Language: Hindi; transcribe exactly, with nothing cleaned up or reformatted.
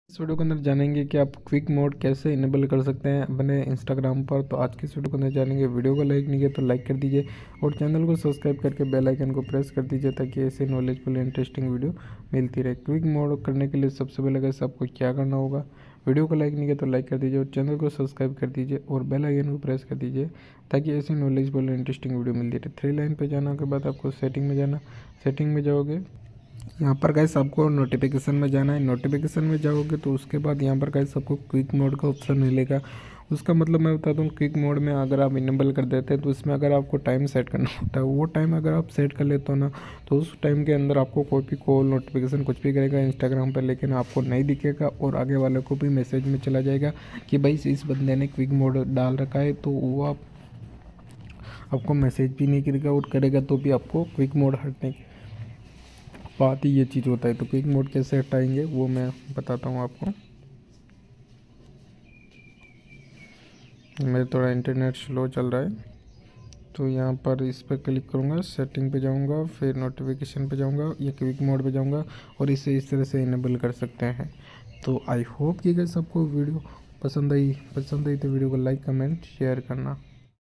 इस वीडियो के अंदर जानेंगे कि आप क्विक मोड कैसे इनेबल कर सकते हैं अपने इंस्टाग्राम पर। तो आज की इस वीडियो के अंदर जानेंगे। वीडियो को लाइक नहीं किया तो लाइक कर दीजिए और चैनल को सब्सक्राइब करके बेल आइकन को प्रेस कर दीजिए ताकि ऐसे नॉलेजफुल इंटरेस्टिंग वीडियो मिलती रहे। क्विक मोड करने के लिए सबसे पहले कैसे आपको क्या करना होगा, वीडियो को लाइक नहीं किया तो लाइक कर दीजिए और चैनल को सब्सक्राइब कर दीजिए और बेल आइकन को प्रेस कर दीजिए ताकि ऐसी नॉलेजफुल इंटरेस्टिंग वीडियो मिलती रहे। थ्री लाइन पर जाने के बाद आपको सेटिंग में जाना। सेटिंग में जाओगे, यहाँ पर गाइस आपको नोटिफिकेशन में जाना है। नोटिफिकेशन में जाओगे तो उसके बाद यहाँ पर गाइस आपको क्विक मोड का ऑप्शन मिलेगा। उसका मतलब मैं बताता हूँ, क्विक मोड में अगर आप इनेबल कर देते हैं तो इसमें अगर आपको टाइम सेट करना होता है, वो टाइम अगर आप सेट कर लेते हो ना तो उस टाइम के अंदर आपको कोई भी कॉल नोटिफिकेशन कुछ भी करेगा इंस्टाग्राम पर, लेकिन आपको नहीं दिखेगा और आगे वाले को भी मैसेज में चला जाएगा कि भाई इस बंदे ने क्विक मोड डाल रखा है। तो वो आप आपको मैसेज भी नहीं करेगा और करेगा तो भी आपको क्विक मोड हटने की बात ही ये चीज़ होता है। तो क्विक मोड कैसे हटाएंगे वो मैं बताता हूँ आपको। मेरे थोड़ा इंटरनेट स्लो चल रहा है तो यहाँ पर इस पर क्लिक करूँगा, सेटिंग पे जाऊँगा, फिर नोटिफिकेशन पे जाऊँगा या क्विक मोड पे जाऊँगा और इसे इस तरह से इनेबल कर सकते हैं। तो आई होप कि गाइस सबको वीडियो पसंद आई पसंद आई तो वीडियो को लाइक कमेंट शेयर करना।